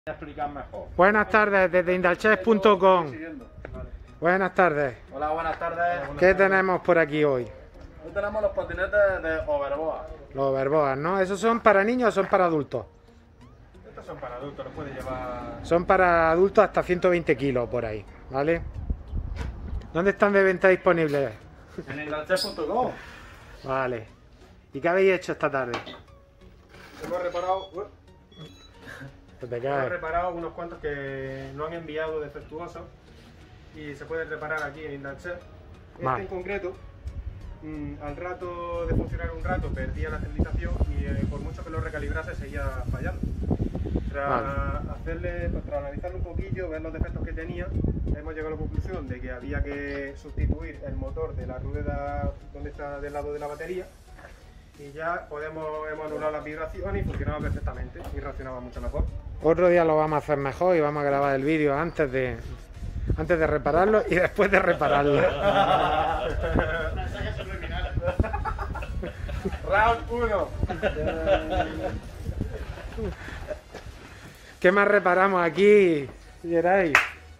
explicar mejor. Buenas tardes desde Indalchef.com. Buenas tardes. Hola, buenas tardes. ¿Qué tenemos por aquí hoy? Hoy tenemos los patinetes de Overboa. Los overboas, ¿no? ¿Esos son para niños o son para adultos? Estos son para adultos, los puede llevar. Son para adultos hasta 120 kilos por ahí, ¿vale? ¿Dónde están de venta disponibles? En Indalchef.com. Vale. ¿Y qué habéis hecho esta tarde? Hemos reparado. Se te Hemos cae. reparado unos cuantos que no han enviado defectuosos y se pueden reparar aquí en Indalchef. Vale. En concreto, al rato de funcionar un rato perdía la esterilización y por mucho que lo recalibrase seguía fallando. Tras analizarlo un poquillo, ver los defectos que tenía, hemos llegado a la conclusión de que había que sustituir el motor de la rueda donde está del lado de la batería y ya hemos anulado las vibraciones y funcionaba perfectamente y reaccionaba mucho mejor. Otro día lo vamos a hacer mejor y vamos a grabar el vídeo antes de repararlo y después de repararlo. Round 1. ¿Qué más reparamos aquí, Geray?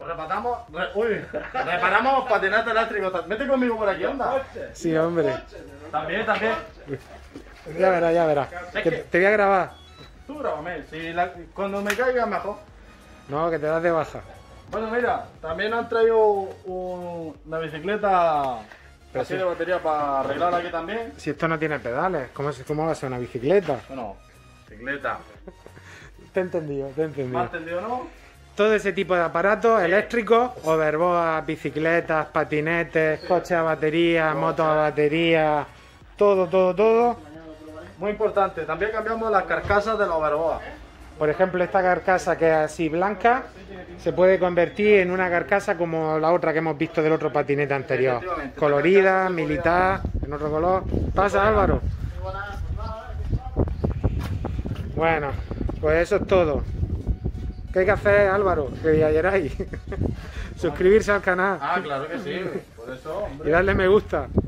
Reparamos patinetes eléctricos. Vete conmigo por aquí, anda. Sí, hombre. También. Ya verás. Que te voy a grabar. Tú grábame, cuando me caiga mejor. No, que te das de baja. Bueno, mira, también han traído una bicicleta Pero así sí. de batería para arreglar aquí también. Si esto no tiene pedales, ¿cómo va a ser una bicicleta? Bueno, bicicleta. Te he entendido. ¿Me has entendido, no? Todo ese tipo de aparatos eléctricos, overboas, bicicletas, patinetes, coches a batería, motos a batería, todo. Muy importante, también cambiamos las carcasas de la Overboa. Por ejemplo, esta carcasa que es así blanca se puede convertir en una carcasa como la otra que hemos visto del otro patinete anterior. Efectivamente. Colorida, militar, en otro color. Pasa, Álvaro. Bueno, pues eso es todo. ¿Qué hay que hacer, Álvaro? Que ya queráis. Suscribirse al canal Ah, claro que sí, por eso, hombre. y darle me gusta.